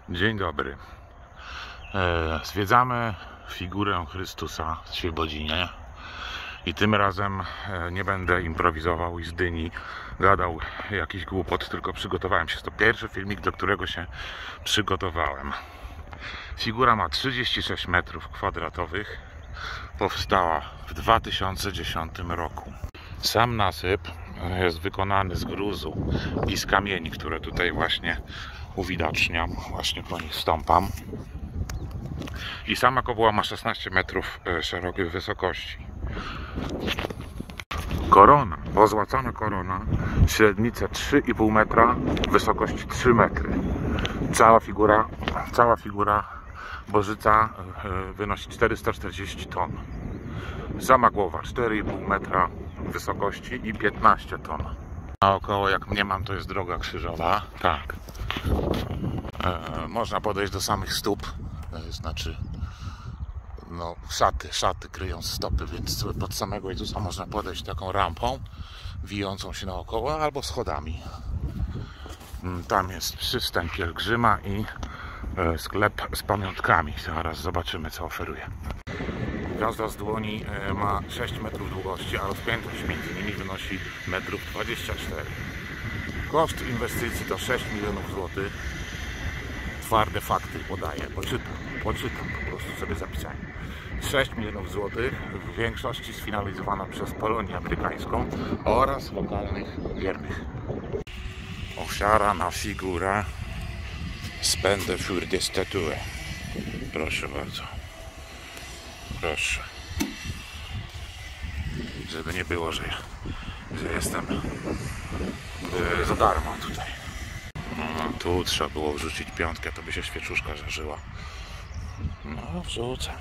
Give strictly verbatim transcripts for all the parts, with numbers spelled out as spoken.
Dzień dobry. E, zwiedzamy figurę Chrystusa w Świebodzinie i tym razem e, nie będę improwizował i z dyni gadał jakiś głupot, tylko przygotowałem się. Jest to pierwszy filmik, do którego się przygotowałem. Figura ma trzydzieści sześć metrów kwadratowych. Powstała w dwa tysiące dziesiątym roku. Sam nasyp jest wykonany z gruzu i z kamieni, które tutaj właśnie uwidaczniam, właśnie po nich stąpam. I sama kopuła ma szesnaście metrów szerokiej wysokości. Korona, pozłacana korona, średnica trzy i pół metra, wysokość trzy metry. Cała figura, cała figura Bożyca wynosi czterysta czterdzieści ton. Sama głowa cztery i pół metra wysokości i piętnaście ton. Naokoło, jak mniemam, to jest droga krzyżowa. Tak. E, można podejść do samych stóp. E, znaczy, no, szaty, szaty kryją stopy, więc pod samego Jezusa można podejść taką rampą wijącą się naokoło albo schodami. Tam jest przystań pielgrzyma i e, sklep z pamiątkami. Zaraz zobaczymy, co oferuje. Gwiazda z dłoni ma sześć metrów długości, a rozpiętość między nimi wynosi metrów dwadzieścia cztery. Koszt inwestycji to sześć milionów złotych. Twarde fakty podaję, poczytam, poczytam, po prostu sobie zapisałem. sześć milionów złotych, w większości sfinalizowana przez Polonię Amerykańską oraz lokalnych wiernych. Ofiara na figurę Spende für die Statue. Proszę bardzo. Proszę. Żeby nie było, że, że jestem yy, za darmo tutaj. No, tu trzeba było wrzucić piątkę, to by się świeczuszka żarzyła. No, wrzucę.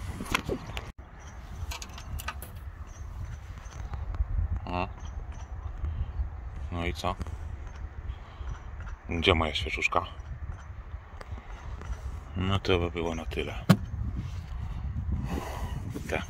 O. No i co? Gdzie moja świeczuszka? No to by było na tyle. Tak.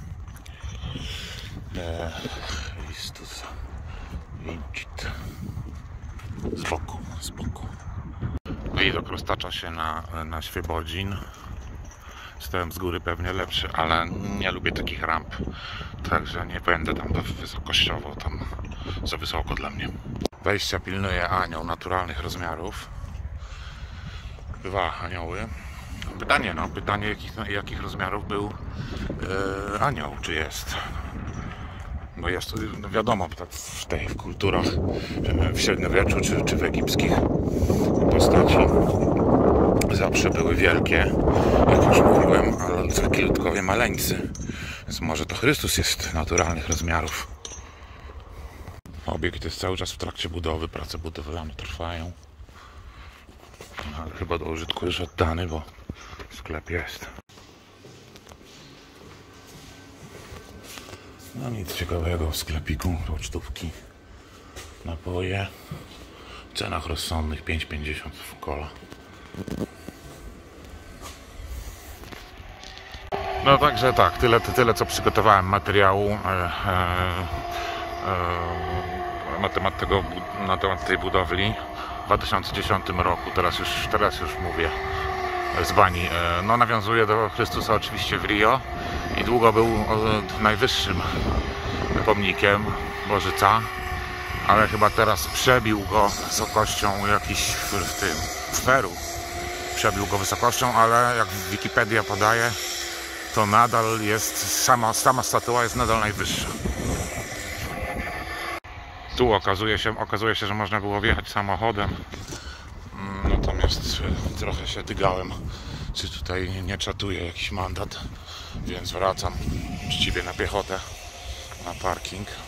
Chrystus Vincit. Z boku, z boku. Widok roztacza się na, na Świebodzin. Stałem z góry pewnie lepszy, ale nie lubię takich ramp. Także nie będę tam wysokościowo, tam za wysoko dla mnie. Wejścia pilnuje anioł naturalnych rozmiarów. Dwa anioły. Pytanie, no, pytanie jakich, jakich rozmiarów był e, anioł, czy jest. Bo jest, no wiadomo, tak w tej w kulturach w średniowieczu, czy, czy w egipskich postaci zawsze były wielkie, jak już mówiłem, ale taki ludkowie maleńcy. Więc może to Chrystus jest naturalnych rozmiarów. Obiekt jest cały czas w trakcie budowy, prace budowlane trwają. Ale chyba do użytku już oddany, bo sklep jest. No nic ciekawego w sklepiku, pocztówki, napoje, w cenach rozsądnych pięć pięćdziesiąt w kola. No także tak, tyle, tyle co przygotowałem materiału e, e, e, na temat tego, na temat tej budowli w dwa tysiące dziesiątym roku, teraz już, teraz już mówię z bani. No, nawiązuje do Chrystusa oczywiście w Rio i długo był najwyższym pomnikiem Bożyca, ale chyba teraz przebił go wysokością jakiś w, w tym w Peru. Przebił go wysokością, ale jak Wikipedia podaje, to nadal jest, sama, sama statua jest nadal najwyższa. Tu okazuje się, okazuje się, że można było wjechać samochodem. Natomiast trochę się tygałem, czy tutaj nie czatuje jakiś mandat, więc wracam uczciwie na piechotę, na parking.